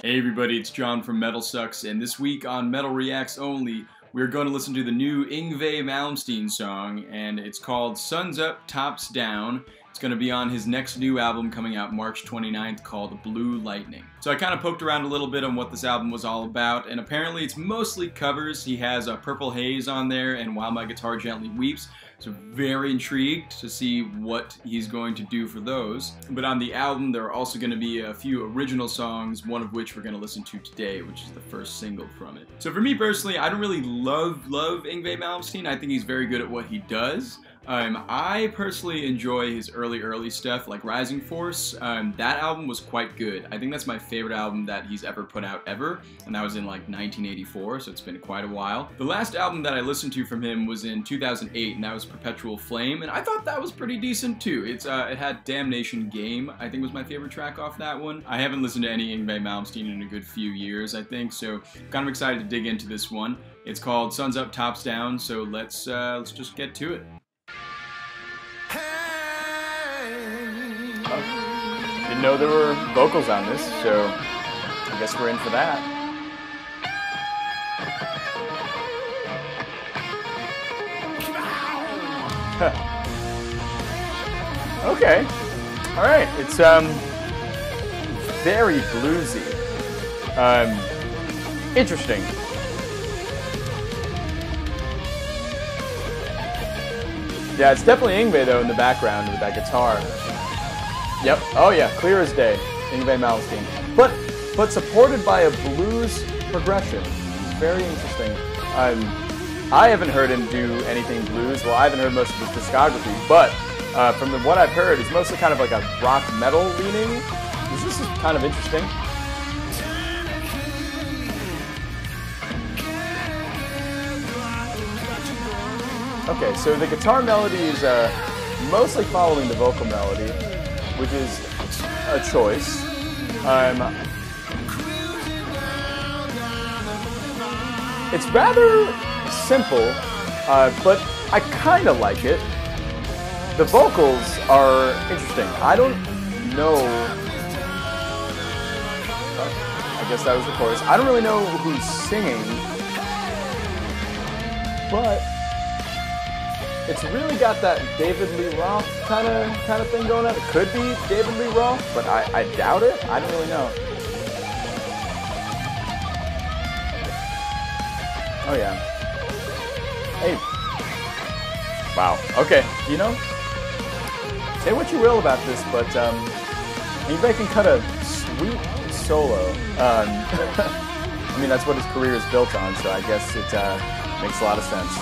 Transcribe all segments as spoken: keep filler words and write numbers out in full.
Hey everybody, it's John from Metal Sucks, and this week on Metal Reacts Only, we're going to listen to the new Yngwie Malmsteen song, and it's called Suns Up, Tops Down. It's going to be on his next new album coming out March twenty-ninth called Blue Lightning. So I kind of poked around a little bit on what this album was all about, and apparently it's mostly covers. He has a Purple Haze on there and While My Guitar Gently Weeps, so very intrigued to see what he's going to do for those. But on the album there are also going to be a few original songs, one of which we're going to listen to today, which is the first single from it. So for me personally, I don't really love, love Yngwie Malmsteen. I think he's very good at what he does. Um, I personally enjoy his early, early stuff, like Rising Force. Um, that album was quite good. I think that's my favorite album that he's ever put out ever, and that was in like nineteen eighty-four, so it's been quite a while. The last album that I listened to from him was in two thousand eight, and that was Perpetual Flame, and I thought that was pretty decent too. It's uh, it had Damnation Game, I think was my favorite track off that one. I haven't listened to any Yngwie Malmsteen in a good few years, I think, so kind of excited to dig into this one. It's called Suns Up, Tops Down, so let's uh, let's just get to it. Oh, didn't know there were vocals on this, so I guess we're in for that. Huh. Okay, all right. It's um very bluesy, um, interesting. Yeah, it's definitely Yngwie though in the background with that guitar. Yep. Oh yeah, clear as day. Yngwie Malmsteen. But but supported by a blues progression. Very interesting. Um, I haven't heard him do anything blues. Well, I haven't heard most of his discography, but uh, from the, what I've heard, it's mostly kind of like a rock metal leaning. This is kind of interesting. Okay, so the guitar melody is uh, mostly following the vocal melody, which is a choice. Um, it's rather simple, uh, but I kind of like it. The vocals are interesting. I don't know. Oh, I guess that was the chorus. I don't really know who's singing, but it's really got that David Lee Roth kind of kind of thing going on. It could be David Lee Roth, but I, I doubt it. I don't really know. Oh yeah. Hey. Wow. Okay. You know, say what you will about this, but um, Yngwie can cut a sweet solo. Um, I mean, that's what his career is built on, so I guess it uh, makes a lot of sense.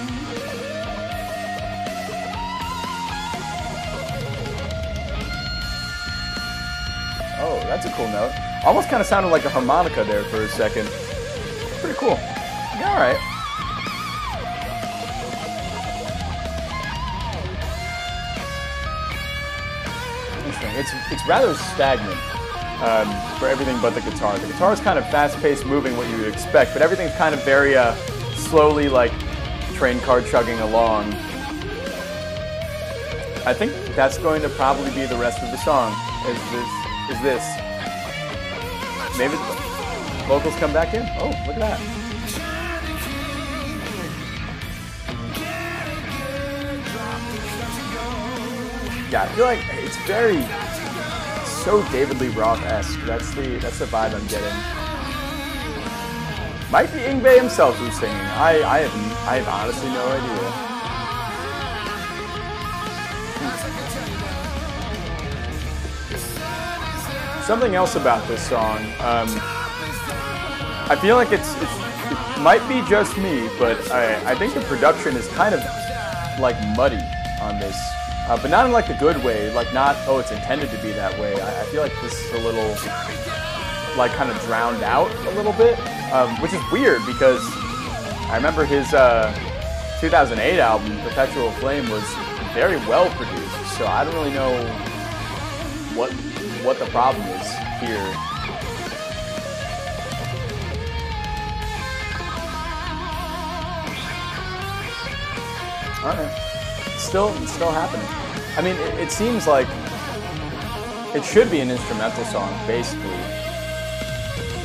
Oh, that's a cool note. Almost kind of sounded like a harmonica there for a second. Pretty cool. Yeah, all right. Interesting. It's it's rather stagnant um, for everything but the guitar. The guitar is kind of fast-paced, moving, what you would expect, but everything's kind of very uh, slowly, like train car chugging along. I think that's going to probably be the rest of the song. Is this? Is this. Maybe the vocals come back in? Oh, look at that. Yeah, I feel like it's very, so David Lee Roth-esque. That's the, that's the vibe I'm getting. Might be Yngwie himself who's singing. I, I, have, I have honestly no idea. Something else about this song, um, I feel like it's, it's, it might be just me, but I, I think the production is kind of like muddy on this, uh, but not in like a good way, like not, oh, it's intended to be that way. I, I feel like this is a little, like kind of drowned out a little bit, um, which is weird because I remember his uh, two thousand eight album, Perpetual Flame, was very well produced, so I don't really know what what the problem is here. Alright. It's still, it's still happening. I mean, it, it seems like it should be an instrumental song, basically.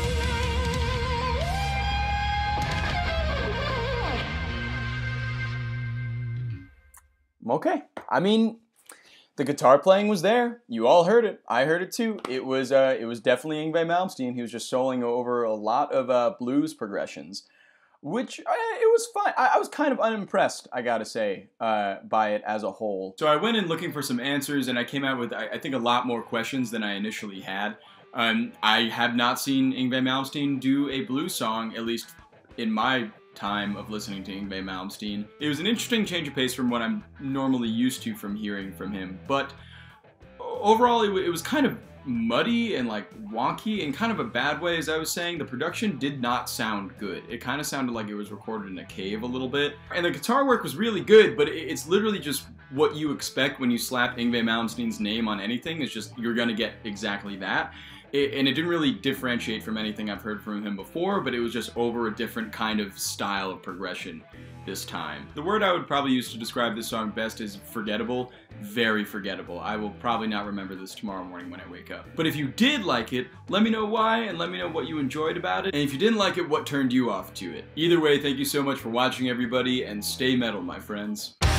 Okay. I mean, the guitar playing was there. You all heard it. I heard it too. It was uh, it was definitely Yngwie Malmsteen. He was just soloing over a lot of uh, blues progressions, which uh, it was fine. I, I was kind of unimpressed, I gotta say, uh, by it as a whole. So I went in looking for some answers, and I came out with, I, I think, a lot more questions than I initially had. Um, I have not seen Yngwie Malmsteen do a blues song, at least in my time of listening to Yngwie Malmsteen. It was an interesting change of pace from what I'm normally used to from hearing from him, but overall it, it was kind of muddy and like wonky in kind of a bad way. As I was saying, the production did not sound good. It kind of sounded like it was recorded in a cave a little bit, and the guitar work was really good, but it's literally just what you expect when you slap Yngwie Malmsteen's name on anything. It's just, you're gonna get exactly that. It, and it didn't really differentiate from anything I've heard from him before, but it was just over a different kind of style of progression this time. The word I would probably use to describe this song best is forgettable. Very forgettable. I will probably not remember this tomorrow morning when I wake up. But if you did like it, let me know why, and let me know what you enjoyed about it. And if you didn't like it, what turned you off to it. Either way, thank you so much for watching, everybody, and stay metal, my friends.